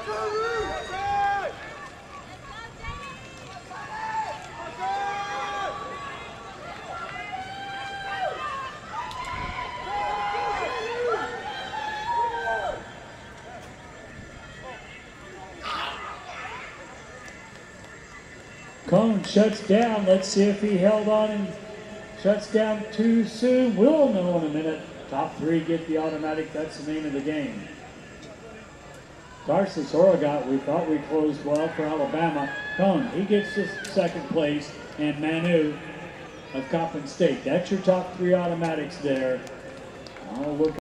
Cone shuts down. Let's see if he held on and shuts down too soon. We'll know in a minute. Top three get the automatic. That's the name of the game. Tarsus Oregon, we thought we closed well for Alabama. Cone, he gets to second place. And Manu of Coppin State. That's your top three automatics there. I'll look